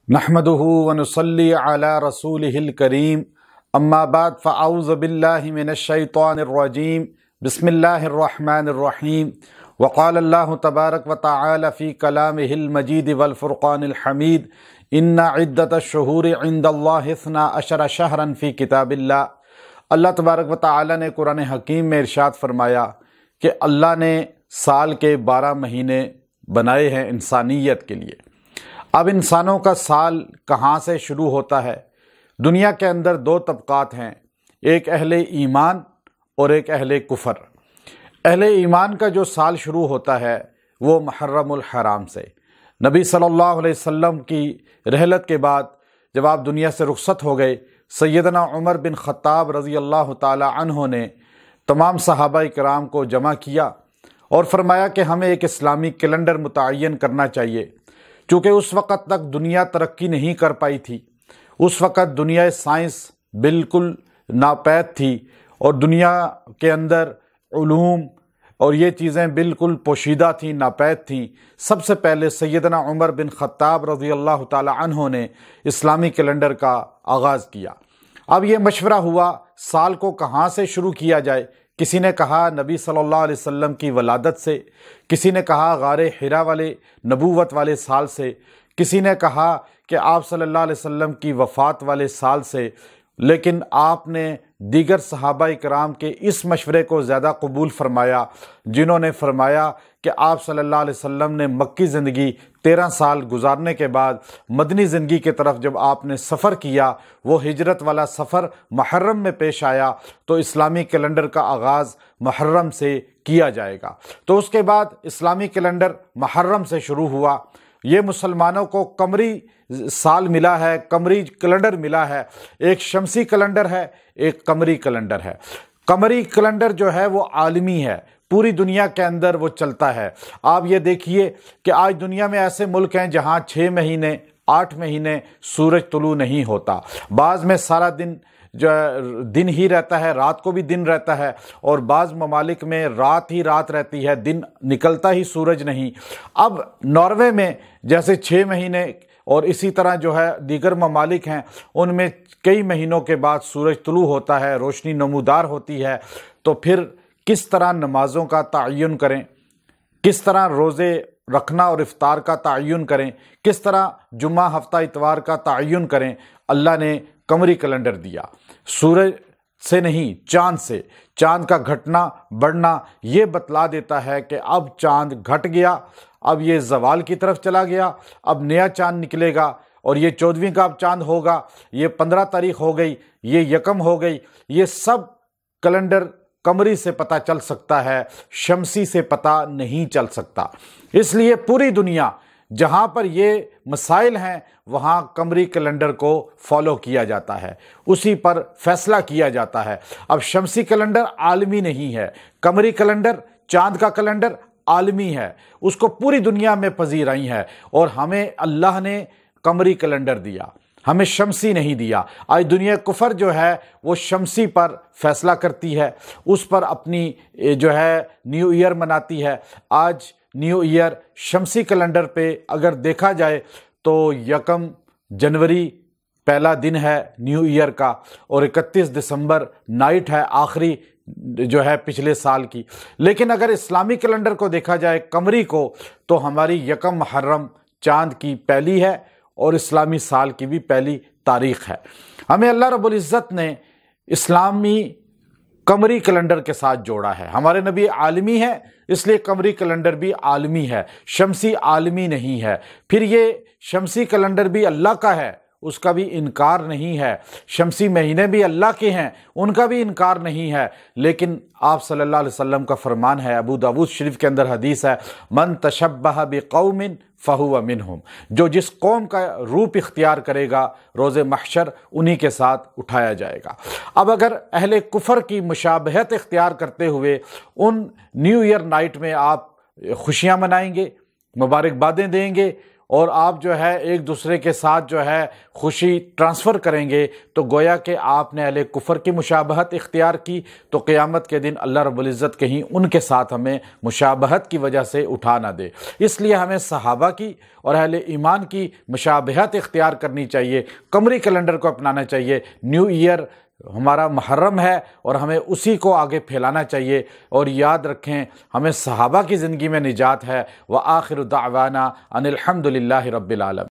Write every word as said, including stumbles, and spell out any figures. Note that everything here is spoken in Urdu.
نحمده ونصلي على رسوله الكريم اما بعد فاعوذ بالله من الشيطان الرجيم بسم الله الرحمن الرحيم وقال الله تبارك وتعالى في كلامه المجيد والفرقان الحميد ان عدة الشهور عند الله اثنا عشر شهرا في كتاب الله۔ اللہ تبارک و تعالی نے قرآن حکیم میں ارشاد فرمایا کہ اللہ نے سال کے بارہ مہینے بنائے ہیں انسانیت کے لیے۔ اب انسانوں کا سال کہاں سے شروع ہوتا ہے؟ دنیا کے اندر دو طبقات ہیں، ایک اہل ایمان اور ایک اہل کفر۔ اہل ایمان کا جو سال شروع ہوتا ہے وہ محرم الحرام سے۔ نبی صلی اللہ علیہ وسلم کی رحلت کے بعد جب آپ دنیا سے رخصت ہو گئے، سیدنا عمر بن خطاب رضی اللہ تعالی عنہ نے تمام صحابہ کرام کو جمع کیا اور فرمایا کہ ہمیں ایک اسلامی کیلنڈر متعین کرنا چاہیے، چونکہ اس وقت تک دنیا ترقی نہیں کر پائی تھی۔ اس وقت دنیا سائنس بالکل ناپید تھی اور دنیا کے اندر علوم اور یہ چیزیں بالکل پوشیدہ تھیں، ناپید تھیں۔ سب سے پہلے سیدنا عمر بن خطاب رضی اللہ تعالی عنہ نے اسلامی کیلنڈر کا آغاز کیا۔ اب یہ مشورہ ہوا سال کو کہاں سے شروع کیا جائے۔ کسی نے کہا نبی صلی اللہ علیہ وسلم کی ولادت سے، کسی نے کہا غار حرا والے نبوت والے سال سے، کسی نے کہا کہ آپ صلی اللہ علیہ وسلم کی وفات والے سال سے، لیکن آپ نے دیگر صحابہ کرام کے اس مشورے کو زیادہ قبول فرمایا، جنہوں نے فرمایا کہ آپ صلی اللہ علیہ وسلم نے مکی زندگی تیرہ سال گزارنے کے بعد مدنی زندگی کی طرف جب آپ نے سفر کیا، وہ ہجرت والا سفر محرم میں پیش آیا، تو اسلامی کیلنڈر کا آغاز محرم سے کیا جائے گا۔ تو اس کے بعد اسلامی کیلنڈر محرم سے شروع ہوا۔ یہ مسلمانوں کو قمری سال ملا ہے، قمری کیلنڈر ملا ہے۔ ایک شمسی کیلنڈر ہے، ایک قمری کیلنڈر ہے۔ قمری کیلنڈر جو ہے وہ عالمی ہے، پوری دنیا کے اندر وہ چلتا ہے۔ آپ یہ دیکھیے کہ آج دنیا میں ایسے ملک ہیں جہاں چھ مہینے آٹھ مہینے سورج طلوع نہیں ہوتا، بعض میں سارا دن جو دن ہی رہتا ہے، رات کو بھی دن رہتا ہے، اور بعض ممالک میں رات ہی رات رہتی ہے، دن نکلتا ہی سورج نہیں۔ اب ناروے میں جیسے چھ مہینے اور اسی طرح جو ہے دیگر ممالک ہیں، ان میں کئی مہینوں کے بعد سورج طلوع ہوتا ہے، روشنی نمودار ہوتی ہے۔ تو پھر کس طرح نمازوں کا تعین کریں، کس طرح روزے رکھنا اور افطار کا تعین کریں، کس طرح جمعہ ہفتہ اتوار کا تعین کریں؟ اللہ نے قمری کیلنڈر دیا، سورج سے نہیں چاند سے۔ چاند کا گھٹنا بڑھنا یہ بتلا دیتا ہے کہ اب چاند گھٹ گیا، اب یہ زوال کی طرف چلا گیا، اب نیا چاند نکلے گا، اور یہ چودھویں کا اب چاند ہوگا، یہ پندرہ تاریخ ہو گئی، یہ یکم ہو گئی۔ یہ سب کیلنڈر قمری سے پتہ چل سکتا ہے، شمسی سے پتہ نہیں چل سکتا۔ اس لیے پوری دنیا جہاں پر یہ مسائل ہیں وہاں قمری کیلنڈر کو فالو کیا جاتا ہے، اسی پر فیصلہ کیا جاتا ہے۔ اب شمسی کیلنڈر عالمی نہیں ہے، قمری کیلنڈر چاند کا کیلنڈر عالمی ہے، اس کو پوری دنیا میں پذیرائی ہے، اور ہمیں اللہ نے قمری کیلنڈر دیا، ہمیں شمسی نہیں دیا۔ آج دنیا کفر جو ہے وہ شمسی پر فیصلہ کرتی ہے، اس پر اپنی جو ہے نیو ایئر مناتی ہے۔ آج نیو ایئر شمسی کیلنڈر پہ اگر دیکھا جائے تو یکم جنوری پہلا دن ہے نیو ایئر کا، اور اکتیس دسمبر نائٹ ہے آخری جو ہے پچھلے سال کی۔ لیکن اگر اسلامی کیلنڈر کو دیکھا جائے قمری کو، تو ہماری یکم محرم چاند کی پہلی ہے اور اسلامی سال کی بھی پہلی تاریخ ہے۔ ہمیں اللہ رب العزت نے اسلامی قمری کیلنڈر کے ساتھ جوڑا ہے۔ ہمارے نبی عالمی ہے، اس لیے قمری کیلنڈر بھی عالمی ہے، شمسی عالمی نہیں ہے۔ پھر یہ شمسی کیلنڈر بھی اللہ کا ہے، اس کا بھی انکار نہیں ہے۔ شمسی مہینے بھی اللہ کے ہیں، ان کا بھی انکار نہیں ہے۔ لیکن آپ صلی اللہ علیہ وسلم کا فرمان ہے، ابو داؤد شریف کے اندر حدیث ہے، من تشبہ بقوم فہو منہم، جو جس قوم کا روپ اختیار کرے گا روز محشر انہی کے ساتھ اٹھایا جائے گا۔ اب اگر اہل کفر کی مشابہت اختیار کرتے ہوئے ان نیو ایئر نائٹ میں آپ خوشیاں منائیں گے، مبارکبادیں دیں گے، اور آپ جو ہے ایک دوسرے کے ساتھ جو ہے خوشی ٹرانسفر کریں گے تو گویا کہ آپ نے اہل کفر کی مشابہت اختیار کی، تو قیامت کے دن اللہ رب العزت کہیں ان کے ساتھ ہمیں مشابہت کی وجہ سے اٹھا نہ دے۔ اس لیے ہمیں صحابہ کی اور اہل ایمان کی مشابہت اختیار کرنی چاہیے، قمری کیلنڈر کو اپنانا چاہیے۔ نیو ایئر ہمارا محرم ہے اور ہمیں اسی کو آگے پھیلانا چاہیے، اور یاد رکھیں ہمیں صحابہ کی زندگی میں نجات ہے۔ وآخر دعوانا ان الحمد للہ رب العالمین۔